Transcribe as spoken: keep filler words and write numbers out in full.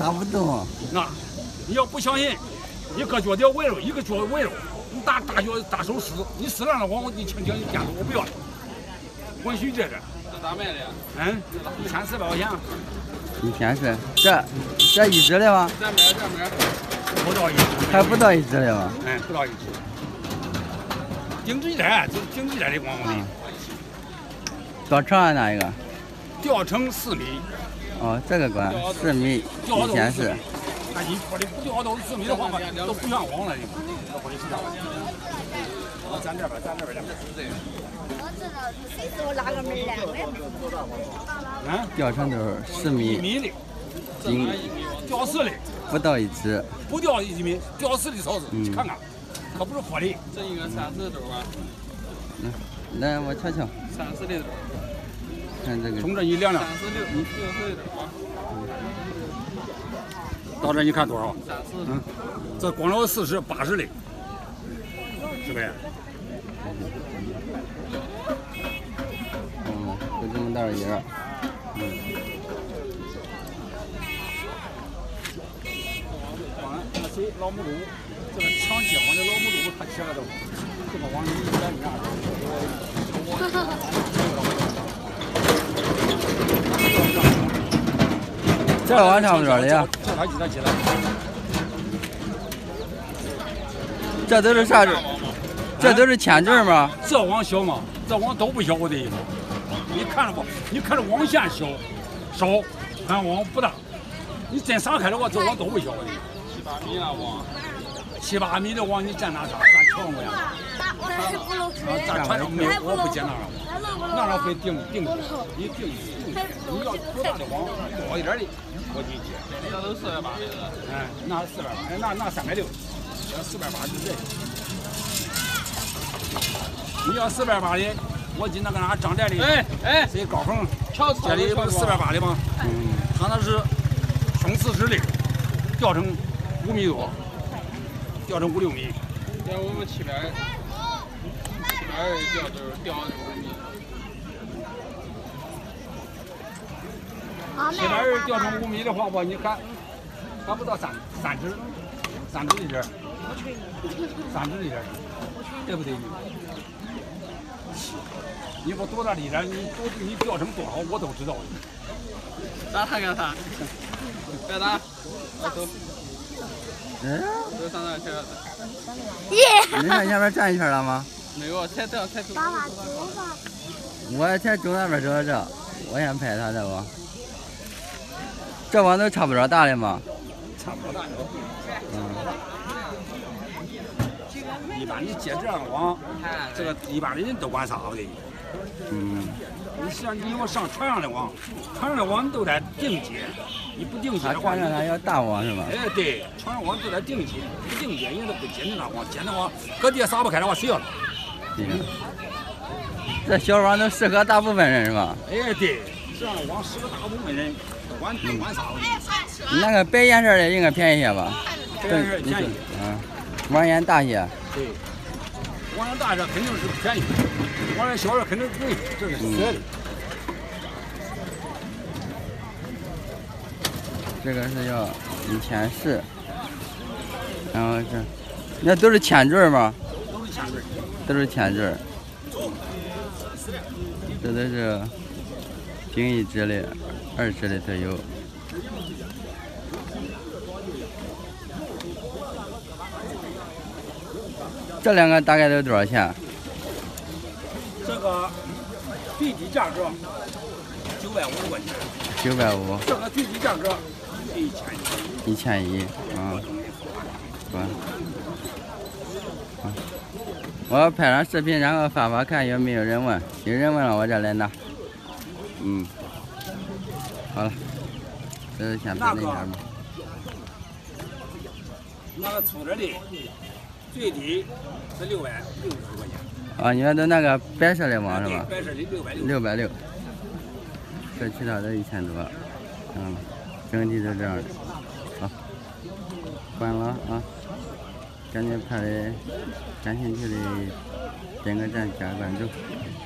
打不动。 那你要不相信，一个脚掉歪了，一个脚歪了，你打打脚打手死，你死了了，我你轻轻一点我不要了，允许这个。 这咋卖的呀？ 嗯，一千四百块钱。 一千四，这这一只的吗？ 这买这买。 不到一只。 还不到一只的吗？ 嗯，不到一只。定制的，就定制的光光的。 多长啊？那一个？ 吊成四米。 哦，这个管四米，一千四。 那你说的不吊到四米的话嘛，都不像黄了的。咱这边，咱这边，咱这是我知道谁是我哪个门来？我也不知道。 嗯， 吊成都是四米。 一米的， 斤， 吊死的。 不到一只。 不吊一米，吊死的草子，你看看，可不是活的。 这应该三十多吧？ 嗯，来我瞧瞧。 三十的多。 看这个。 从这一量量。 三十六，六十的多。 到这你看多少？ 三十。 嗯，这光了四十八十的，是不是？ 嗯，就这么大一个。嗯。 那谁老母猪，这个抢结婚的老母猪，他吃了都，这个往里一点一样。这网差不多的呀。 这他记得起来。 这都是啥子？这都是铅坠吗？ 这网小吗？这网都不小的。你看了不？你看这网线小，少，看网不大。你真撒开的话，这网都不小的。 七八米了网。 七八米的网，你站哪啥？站墙上呀？站船上没有，我不接那了。那了会定定的，你定定的。你要多大的网，多一点的，我给你接。 那都四百八的。 哎，那四百八，哎，那那三百六，那四百八就这。你要四百八的，我进那个哪张寨的， 哎哎， 谁高峰， 瞧这里不是四百八的吗？嗯，他那是冲刺式的，吊成五米多，吊成五六米。 像我们七百，七百二吊就是吊五米。 七百二吊成五米的话，我你看，还不到三三只，三只一点，三只一点，对不对？你不多大力点，你多你吊成多少我都知道。 打他干啥？别打，我走。 嗯。 走上那去了。 耶！ 你在下边站一圈了吗？ 没有，才这样才走。 爸爸走吧。 我才从那边走到这，我先拍他这网。这网都差不多大的吗？ 差不多大。 嗯。 一般你接这样的网，这个一般的人都管啥的。 嗯。 你像你要上船上的网，船上的网都得定接，你不定接的话， 船上还要大网是吧？ 哎，对，船上网都得定接，不定接人家都不接你那网，接那网搁地撒不开的话，谁要了？ 对。这小网都适合大部分人是吧？ 哎，对，这样的网适合大部分人，管管啥的。 那个白颜色的应该便宜些吧？ 白颜色便宜。 嗯，网眼大些。 对，网眼大些肯定是便宜，网眼小些肯定贵，这是实的。 这个是要一千四，然后这，那都是铅坠吗？ 都是铅坠。 都是铅坠。这都是精一支的、二支的都有。这两个大概都多少钱？ 这个最低价格九百五十块钱。 九百五。 这个最低价格一千一。 一千一，啊。完。啊。我要拍上视频，然后发发看有没有人问，有人问了我再来拿。嗯。好了，这是先拍那下吧。 那个粗点的，最低是六百六十块钱。 啊，你们都那个白色的网是吧？ 白色的六百六。 六百六。这其他的一千多，嗯，整体都这样的。好，关了啊！感觉拍的感兴趣的点个赞，加个关注。